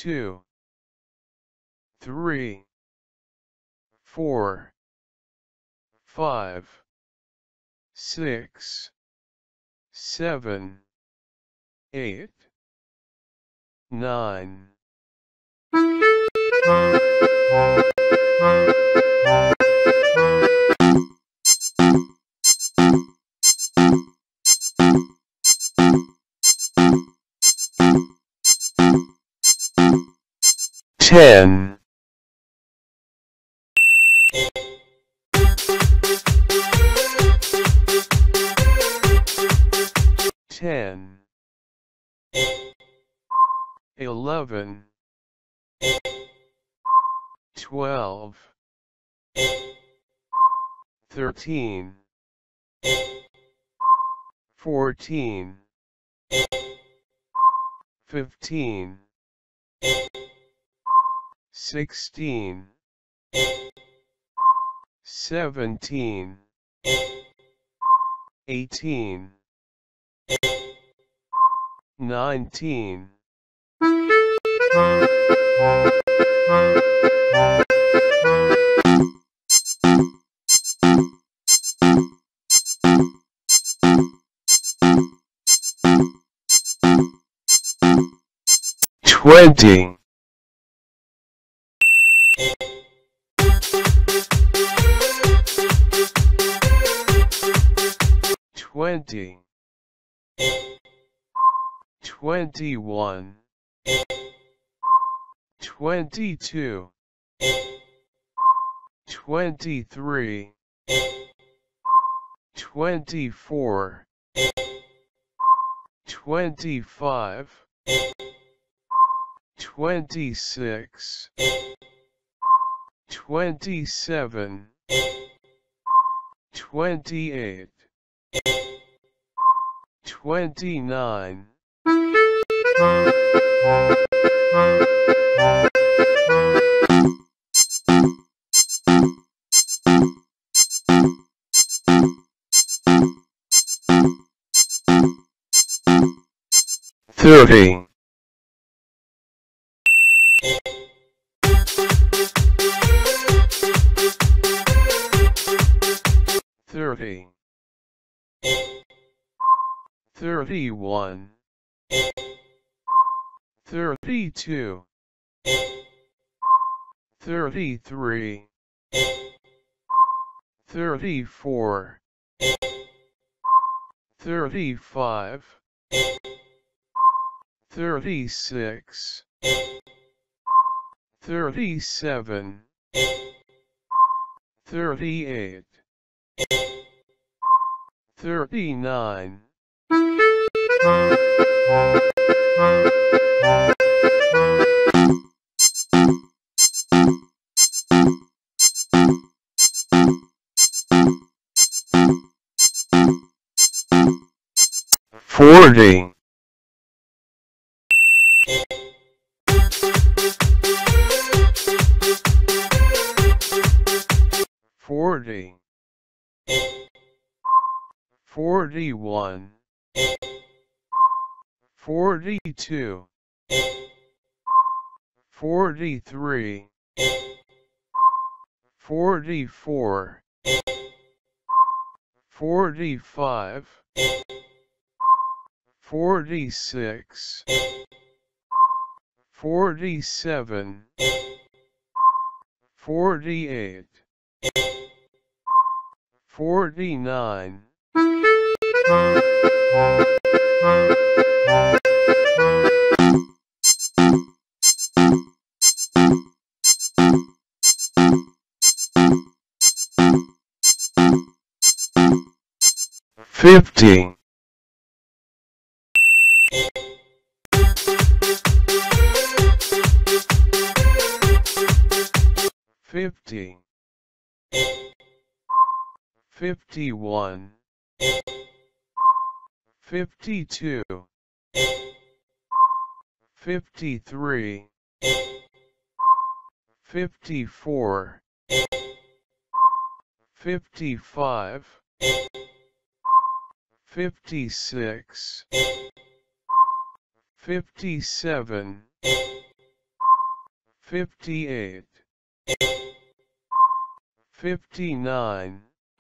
2, 3, 4, 5, 6, 7, 8, 9. 10. 10. 11. 12. 13. 14. 15. 16. 17. 18. 19. 20. 20. 21. 22. 23. 24. 25. 26. 27. 28. 29. 30. 30. 31. 32. 33. 34. 35. 36. 37. 38. 39. 40. 40. 41. 42. 43. 44. 45. 46. 47. 48. 49. 50. 50. 51. 52. 53. 54. 55. 56. 57. 58, 59,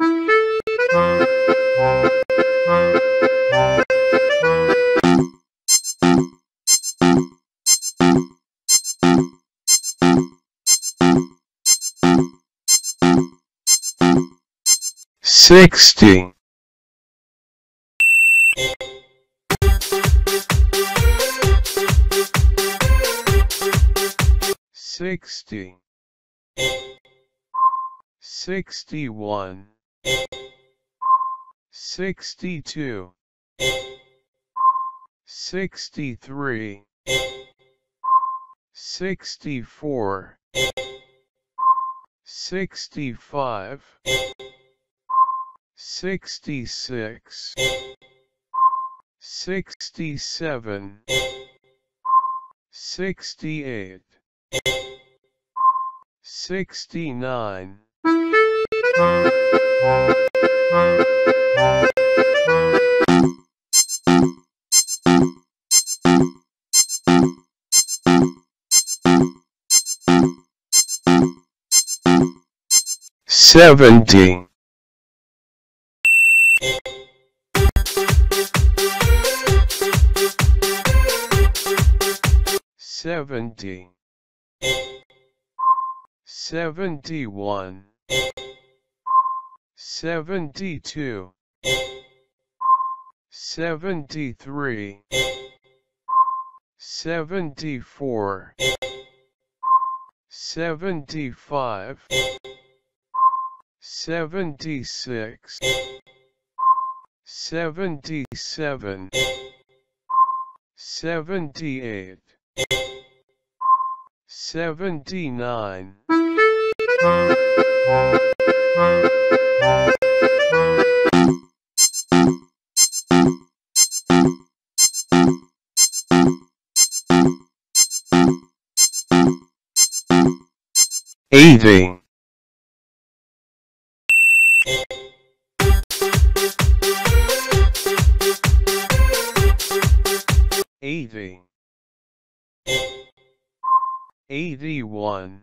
60, 60, 61, 62, 63, 64, 65, 66, 67, 68, 69, 70, 70, 71, 72, 73, 74, 75, 76, 77, 78, 79, 80, 80, 81,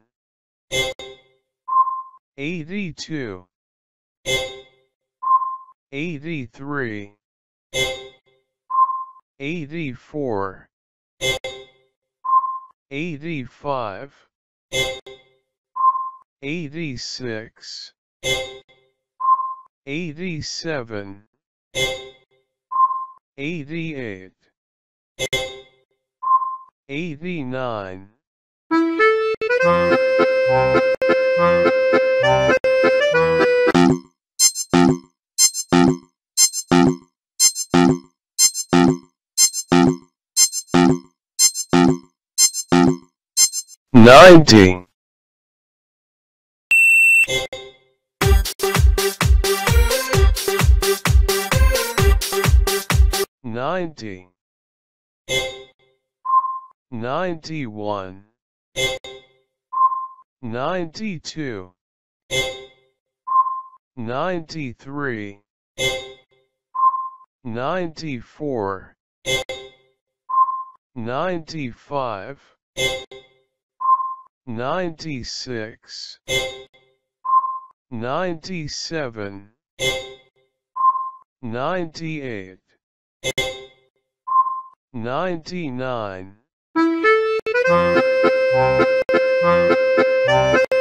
82, 83, 84, 85, 86, 87, 88, 89, 90, 90, 91, 92, 93, 94, 95, 96, 97, 98, 99,